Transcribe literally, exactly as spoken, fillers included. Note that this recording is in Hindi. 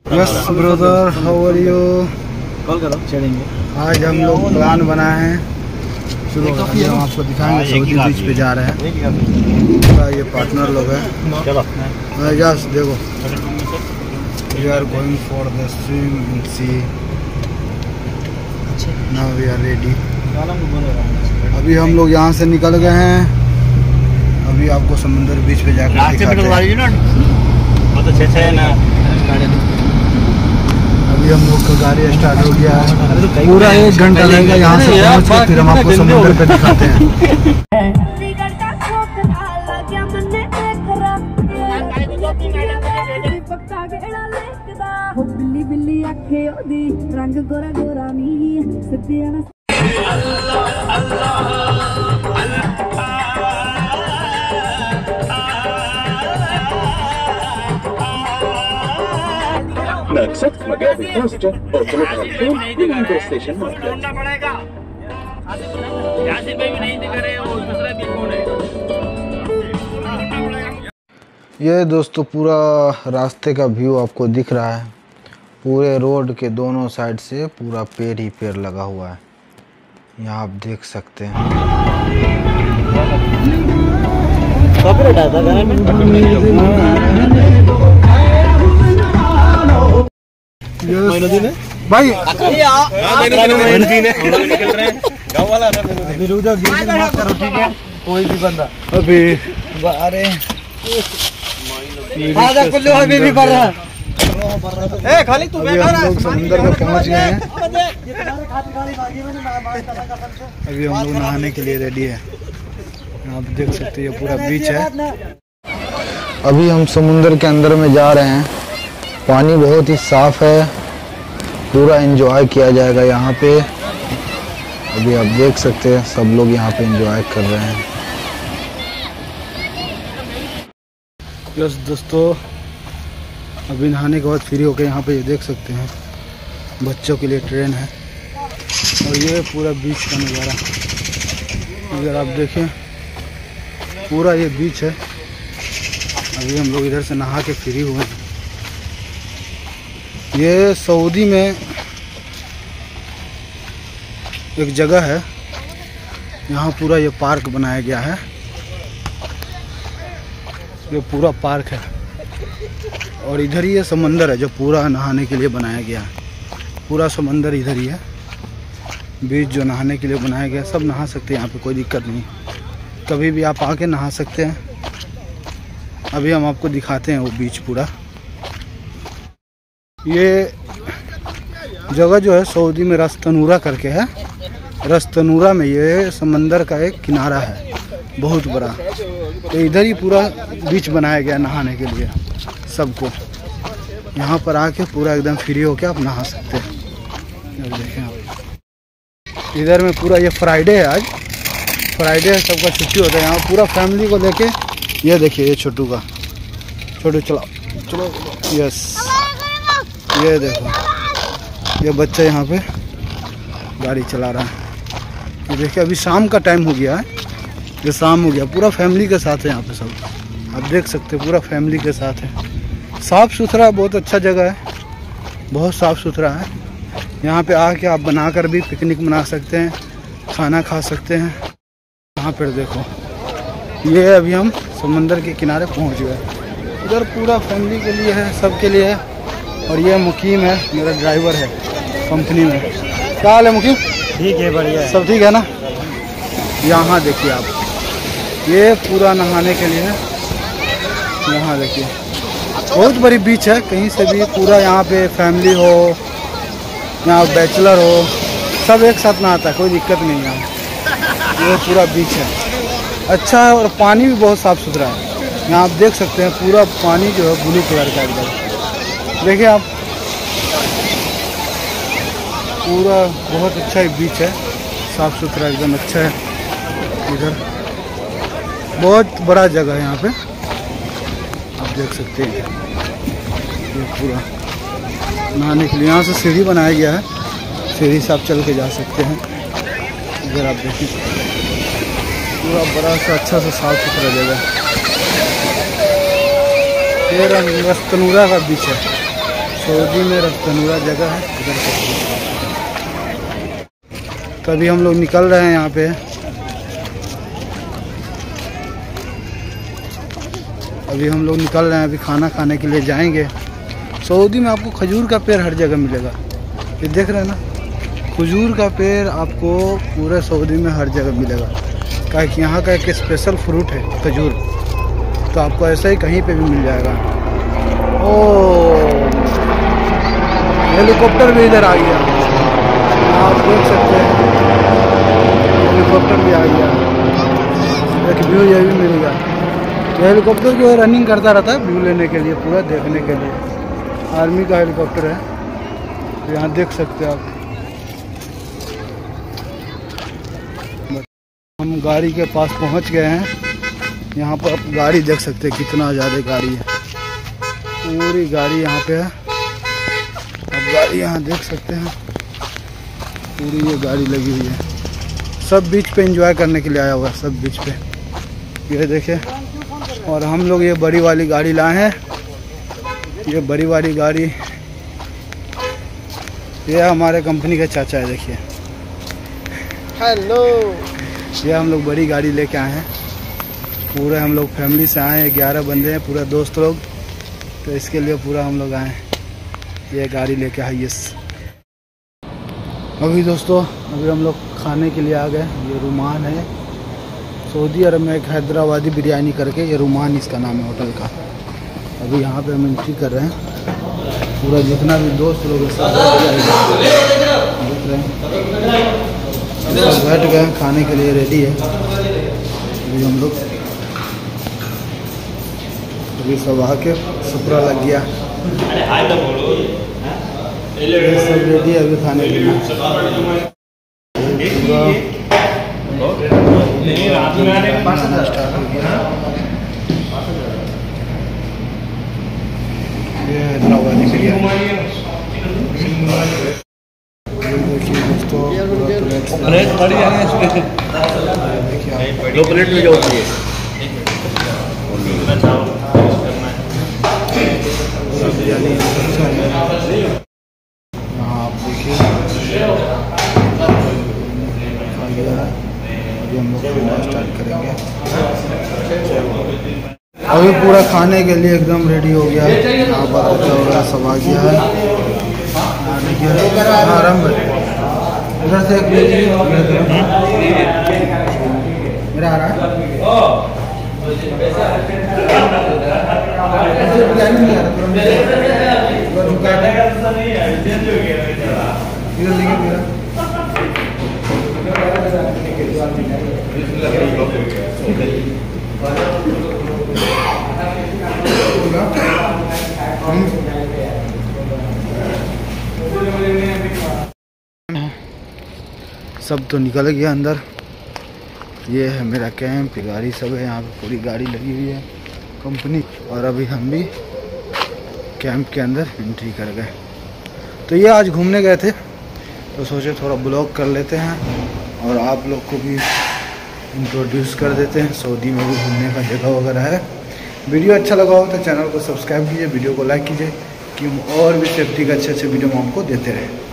Yes brother, how are you? Call करो, चढ़ेंगे। आज हम लोग प्लान बनाए हैं, शुरू हम आपको दिखाएंगे। सऊदी बीच पे जा रहे हैं, पूरा ये पार्टनर लोग है। चलो यस, देखो we are going for the swim in sea. Now we are ready. अभी हम लोग यहाँ से निकल गए हैं, अभी आपको समुद्र बीच पे जाकर दिखाते हैं। अभी हम लोग का गाड़ी स्टार्ट हो गया है, पूरा एक घंटा लगेगा यहाँ से पहुँच के, फिर हम आपको समुद्र पे दिखाते हैं। बिल्ली बिल्ली आखे ओदी रंग गोरा गोरा नी सदिया ना। Next, Magadi Coast, Oakland Station Market. ढूंढना पड़ेगा। यासिर भाई भी नहीं दिख रहे, वो दूसरा भी कौन है? ये दोस्तों पूरा रास्ते का व्यू आपको दिख रहा है। पूरे रोड के दोनों साइड से पूरा पेड़ ही पेड़ लगा हुआ है, यहाँ आप देख सकते हैं। भाई कोई भी बंदा अभी अरे अभी भी बढ़ रहा है। खाली तू बैठा रहा है। समुद्र में पहुंच गए हैं, अभी हम लोग नहाने के लिए रेडी है। आप देख सकते हैं ये पूरा बीच है। अभी हम समुद्र के अंदर में जा रहे हैं, पानी बहुत ही साफ है, पूरा एंजॉय किया जाएगा यहाँ पे। अभी आप देख सकते हैं सब लोग यहाँ पे एंजॉय कर रहे हैं। यस दोस्तों, अभी नहाने के बाद फ्री होकर यहाँ पे ये देख सकते हैं बच्चों के लिए ट्रेन है, और ये पूरा बीच का नज़ारा अगर आप देखें, पूरा ये बीच है। अभी हम लोग इधर से नहा के फ्री हुए हैं। ये सऊदी में एक जगह है, यहाँ पूरा ये पार्क बनाया गया है। ये पूरा पार्क है और इधर ही ये समंदर है जो पूरा नहाने के लिए बनाया गया है। पूरा समंदर इधर ही है, बीच जो नहाने के लिए बनाया गया है। सब नहा सकते हैं यहाँ पे, कोई दिक्कत नहीं, कभी भी आप आके नहा सकते हैं। अभी हम आपको दिखाते हैं वो बीच पूरा। ये जगह जो है सऊदी में रस्तनूरा करके है। रस्तनूरा में ये समंदर का एक किनारा है बहुत बड़ा, तो इधर ही पूरा बीच बनाया गया नहाने के लिए सबको। यहाँ पर आके पूरा एकदम फ्री होके आप नहा सकते हैं। देखें आप, इधर में पूरा ये फ्राइडे है, आज फ्राइडे है, सबका छुट्टी होता है। यहाँ पूरा फैमिली को लेके, ये देखिए ये छोटू का, छोटू चलाओ चलो, यस ये देखो ये बच्चा यहाँ पे गाड़ी चला रहा है। ये देखिए अभी शाम का टाइम हो गया है, ये शाम हो गया, पूरा फैमिली के साथ है यहाँ पे सब। आप देख सकते हैं पूरा फैमिली के साथ है। साफ़ सुथरा, बहुत अच्छा जगह है, बहुत साफ़ सुथरा है। यहाँ पे आके आप बनाकर भी पिकनिक मना सकते हैं, खाना खा सकते हैं। यहाँ पर देखो, ये अभी हम समंदर के किनारे पहुँच गए। इधर पूरा फैमिली के लिए है, सब के लिए है। और ये मुकीम है, मेरा ड्राइवर है कंपनी में। क्या हाल है मुकीम? ठीक है, बढ़िया है, सब ठीक है ना। यहाँ देखिए आप, ये पूरा नहाने के लिए है। यहाँ देखिए बहुत बड़ी बीच है, कहीं से भी पूरा यहाँ पे फैमिली हो, यहाँ बैचलर हो, सब एक साथ नहाता है, कोई दिक्कत नहीं है। ये पूरा बीच है, अच्छा है, और पानी भी बहुत साफ़ सुथरा है। यहाँ आप देख सकते हैं पूरा पानी जो है ब्लू कलर का एकदम। देखिए आप, पूरा बहुत अच्छा ही बीच है, साफ़ सुथरा एकदम अच्छा है। इधर बहुत बड़ा जगह है यहाँ पे, आप देख सकते हैं। ये पूरा नहाने के लिए यहाँ से सीढ़ी बनाया गया है, सीढ़ी से आप चल के जा सकते हैं। इधर आप देखिए पूरा बड़ा सा अच्छा सा साफ़ सुथरा जगह है। ये रस्तनूरा का बीच है सऊदी में रस्तनूरा जगह है उधर से। तभी हम लोग निकल रहे हैं यहाँ पे। अभी हम लोग निकल रहे हैं, अभी खाना खाने के लिए जाएंगे। सऊदी में आपको खजूर का पेड़ हर जगह मिलेगा, ये देख रहे हैं ना, खजूर का पेड़ आपको पूरे सऊदी में हर जगह मिलेगा। क्या कि यहाँ का एक स्पेशल फ्रूट है खजूर, तो आपको ऐसा ही कहीं पे भी मिल जाएगा। ओ हेलीकॉप्टर भी इधर आ गया, आप देख सकते हैं हेलीकॉप्टर भी आ गया। एक व्यू ये भी मिल गया। तो हेलीकॉप्टर जो है रनिंग करता रहता है व्यू लेने के लिए, पूरा देखने के लिए। आर्मी का हेलीकॉप्टर है, तो यहाँ देख सकते हैं आप। हम गाड़ी के पास पहुँच गए हैं। यहाँ पर आप गाड़ी देख सकते हैं, कितना ज़्यादा गाड़ी है, पूरी गाड़ी यहाँ पे है। आप गाड़ी यहाँ देख सकते हैं, पूरी ये गाड़ी लगी हुई है। सब बीच पे एंजॉय करने के लिए आया हुआ है, सब बीच पे, ये देखे। और हम लोग ये बड़ी वाली गाड़ी लाए हैं, ये बड़ी वाली गाड़ी, ये हमारे कंपनी के चाचा है, देखिए। हेलो, ये हम लोग बड़ी गाड़ी लेके आए हैं। पूरे हम लोग फैमिली से आए हैं, ग्यारह बंदे हैं, पूरा दोस्त लोग। तो इसके लिए पूरा हम लोग आए हैं, ये गाड़ी लेके आइए। अभी दोस्तों, अभी हम लोग खाने के लिए आ गए। ये रुमान है, सऊदी अरब में एक हैदराबादी बिरयानी करके, ये रुमान इसका नाम है होटल का। अभी यहाँ पे हम एंट्री कर रहे हैं। पूरा जितना भी दोस्त लोग हैं सब देख रहे हैं, सब बैठ गए खाने के लिए, रेडी है। अभी हम लोग अभी सब आके सुपरा लग गया, ये सब रेडी है अभी खाने के लिए। खाना स्टार्ट हो गया। ये हैदराबादी बिरयानी देखिए दोस्तों, प्लेट बड़ी है, दो प्लेट में जो होती है। बिरयानी यहाँ आप देखिए, अभी हम लोग खाना स्टार्ट करेंगे। अभी पूरा खाने के लिए एकदम रेडी हो गया। यहाँ पर अच्छा वगैरह सब आ गया है। देखिए आराम है, उधर से एक मेरा आ रहा है। बिरयानी नहीं आ रहा, इधर देखिए मेरा। सब तो निकल गया अंदर। ये है मेरा कैंप, गाड़ी सब है यहाँ पे, पूरी गाड़ी लगी हुई है कंपनी। और अभी हम भी कैंप के अंदर एंट्री कर गए। तो ये आज घूमने गए थे, तो सोचे थोड़ा ब्लॉग कर लेते हैं और आप लोग को भी इंट्रोड्यूस कर देते हैं। सऊदी में भी घूमने का जगह वगैरह है। वीडियो अच्छा लगा हो तो चैनल को सब्सक्राइब कीजिए, वीडियो को लाइक कीजिए, कि और भी सेफ्टी के अच्छे अच्छे वीडियो हम आपको देते रहें।